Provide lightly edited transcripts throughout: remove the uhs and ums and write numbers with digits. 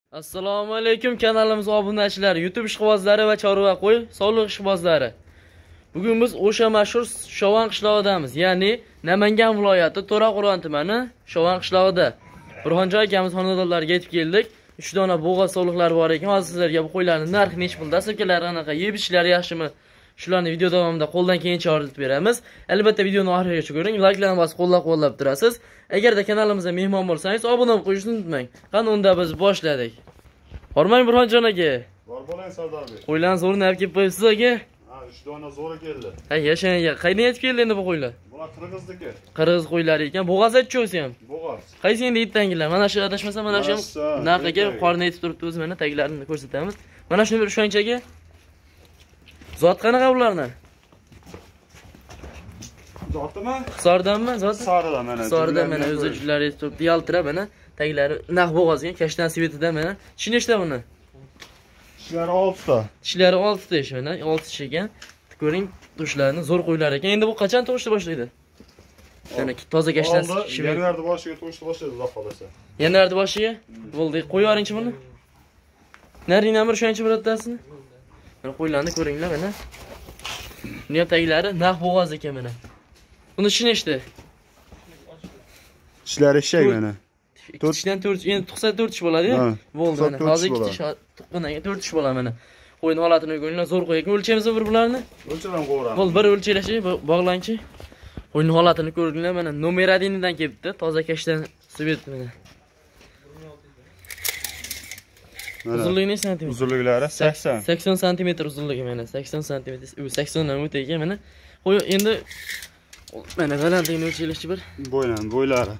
Assalomu alaykum kanalimiz obunachilari, YouTube ishqibozlari va chorva qo'y sog'liq ishqibozlari. Bugun biz o'sha mashhur Shovan qishlog'idamiz, ya'ni Namangan viloyati To'raqo'rg'on tumani Shovan qishlog'ida. Burxonjon akamiz xonadonlariga yetib keldik. 3 dona bo'g'oz sog'liqlar bor ekan. Hozir sizlarga bu qo'ylarning narxi necha pul, dastlabkilari qanaqa, yeb ichishlari yaxshimi? Shularni video davomida qo'ldan kelgancha o'rgatib beramiz. Albatta videoni oxirigacha ko'ring, like-larni bosib qo'llab-quvvatlab turasiz. Agarda kanalimizga mehmon bo'lsangiz, obuna bo'lib qo'yishni unutmang. Qani unda biz boshladik. Hormang Burxonjon aka. Bor bo'ling Sardor aka. Qo'ylarni zo'rini olib kelib qo'yibsiz aka. Ha, 3 dona zo'ri keldi. Ha, yashang. Qayerdan yetib keldi endi bu qo'ylar? Bular qirg'izniki. Qirg'iz qo'ylari ekan. Bo'g'oz aytchi ham. Bo'g'oz. Qaysi endi yettangilar? Mana shu adashmasam mana shu narxiga qorni yetib turibdi, o'zi mana taglarini ko'rsatamiz. Mana shuni bir shunchaga. Zot qanaqa ularni? Zotimi? Hisordanmi? Zot? Hisordan mana. Hisordan mana o'zlari yetib turibdi, yaltirab mana taglari naq bo'g'ozgan, kashtan svetida mana. Ichi nechta buni? Tishlari 6 ta. Tishlari 6 ta ish mana, 6 tish ekan. Ko'ring, tushlarini zo'r qo'ylar ekan. Endi bu qachon tug'ishni boshlaydi? Yana toza kashtan tishi. Yanvarda boshiga tug'ishni boshlaydi, xudo xolasa. Yanvarda boshiga? Bo'ldi, qo'yaringchi buni. Naringdan bir shuncha birotasini. Mana qo'ylarni ko'ringlar mana. Buni taglari naq bo'g'oz ekan mana. Buni ichi nechta? Tishlari eshak mana. 4 tishdan 4, endi tug'sa 4 tish bo'ladi-ku. Bo'ldi mana. Hozir 2 tish, tuqqandan keyin 4 tish bo'ladi mana. Qo'yning holatini ko'ringlar, zo'r qo'y ekan. O'lchaymiz bir bularni. O'lchadan qo'yamiz. Bo'ldi, bir o'lchaylashchi, bog'langchi. Qo'yning holatini ko'ringlar mana. Nomer 1 dan kelibdi. Toza kashtan svet mana. Uzunligi necha santimetr? Uzunliklari 80. 80 santimetr uzunligi mana. 80 santimetr. 80 dan o'tay ekan mana. Qo'y endi mana balandligini o'lchaylashchi bir. Bo'ylari.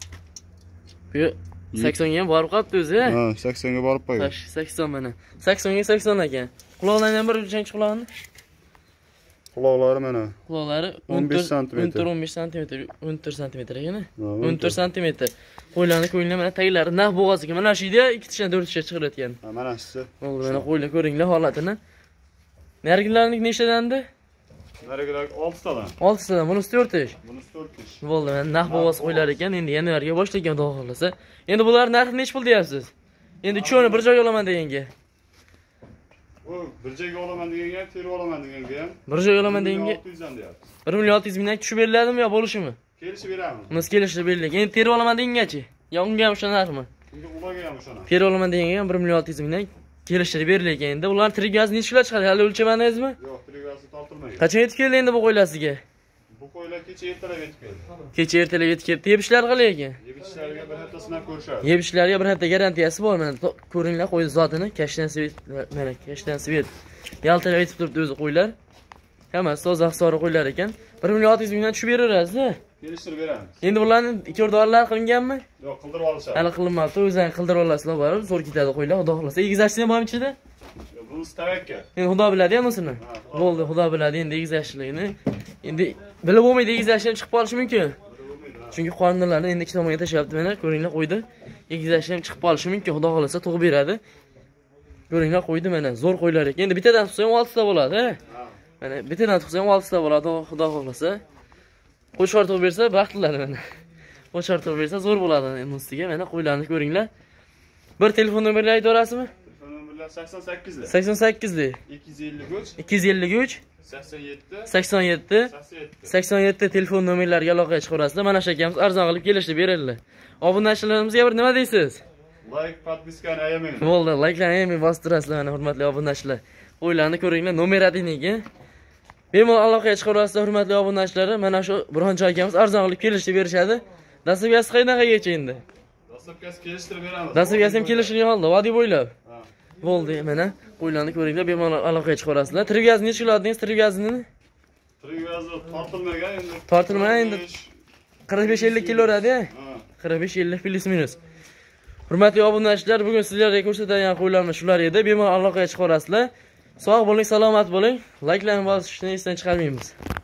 Bu 80 ga ham borib qolibdi o'zi. Ha, 80 ga borib qo'ygan. 80 mana. 80 ga 80 ekan. Quloqlardan bir o'lchanchi quloqni. Quloqlari mana. Quloqlari 15 santimetr. 15 santimetr, 14 santimetr ekan. 14 santimetr. Qo'ylarni ko'ringlar mana taglari naq bo'g'oz ekan. Mana shu yerda 2 tishdan 4 tishga chiqib ekan. Ha, mana shu. Bo'ldi, mana qo'ylar ko'ringlar holatini. Narigilarning nechtadan-di? Narigilar 6 tadan. 6 tadan, bunisi 4 tish. Bunisi 4 tish. Bo'ldi, mana naq bo'g'oz qo'ylar ekan. Endi yanvarga boshlagan xudo xolasa. Endi bular narxi necha pul deyapsiz? Endi uchovini bir joyga olaman deganga. Bu bir joyga olaman deganga, terib olaman deganga ham. Bir joyga olaman deganga 600 dan deyapti. 1.600 mingdan tushib beriladimi yo bo'lishimi? Kelishib beramiz. Biz kelishib berdik. Endi terib olaman degangachi? Yo unga ham o'sha narxmi? Unga ularga ham o'shana. Terib olaman deganga ham 1.600 mingdan kelishib berilgan. Endi ular trigazni necha kilo chiqadi? Hali o'lchamadingizmi? Yo'q, trigazni tortilmagan. Qachon yetib keldi endi bu qo'ylar sizga? Bu qo'ylar kecha ertalab yetib keldi. Kecha ertalab yetib keldi. Yeb ishlar qalay ekan? Yeb ishlariga bir hafta sinab ko'rishadi. Yeb ishlariga bir hafta garantiyasi bor mana. Ko'ringlar qo'y zotini, kashtan svet mana, kashtan svet. Yaltirab yetib turibdi o'zi qo'ylar. Hammasi toza hisobli qo'ylar ekan. 1.600 mingdan tushib beraverasiz. Kelishtirib beramiz. Endi bularni ikkovdorlar qilinganmi? Yo'q, qildirib olishadi. Hali qilinmabdi. O'zing qildirib olasizlar, borib zo'r ketadi qo'ylar, xudo xolasa. Egizashni ham bormi ichida? Bunisi tavakkal. Endi xudo biladi unisini. Bo'ldi, xudo biladi endi egizashligini. Endi bilib bo'lmaydi, egizashni ham chiqib qolishi mumkin. Chunki qonunlarni endi ikki tomonga tashyapti mana, ko'ringlar qo'ydi. Egizashni ham chiqib qolishi mumkin, xudo xolasa tug'ib beradi. Ko'ringlar qo'ydi mana, zo'r qo'ylar ekan. Endi bittadan tutsa ham 6 ta bo'ladi, ha? Mana bittadan tutsa ham 6 ta bo'ladi, xudo xolasa. Qo'shor tug'ib bersa baxtlilar mana. Qo'shor tug'ib bersa zo'r bo'ladi endi ustiga. Mana qo'ylarni ko'ringlar. Bir telefon nomerlarini ayta olasizmi? Telefon nomerlari 88 lik. 88 lik. 253 253 87 87 87 telefon nomerlariga aloqaga chiqarasizlar. Mana shu akamiz arzon qilib kelishib beradilar. Obunachilarimizga bir nima deysiz? Like, podpiskani ayamang. Bo'ldi, like-larni ham bostirasizlar mana hurmatli obunachilar. Qo'ylarni ko'ringlar, nomer adiniga. Bemalol aloqaga chiqarasizlar hurmatli obunachilar. Mana shu Burxonjon akamiz arzon qilib kelishib berishadi. Nasibasi qanaqagacha endi? Dastlabkasi kelishtirib beramiz. Dastlabkasi ham kelishilgan holda, vodiy bo'ylab. Bo'ldi, mana qo'ylarni ko'ringlar, bemalol aloqaga chiqarasizlar. Trigazni necha kilo dedingiz, trigazni? Trigazni tortilmagan endi. Tortilmagan endi 45-50 kilo uradi-ya. 45-50 plus minus. Hurmatli obunachilar, bugun sizlarga ko'rsatadigan qo'ylarimiz shular edi. Bemalol aloqaga chiqarasizlar. Sog' bo'ling, salomat bo'ling. Like-larni bosishni esdan chiqarmaymiz.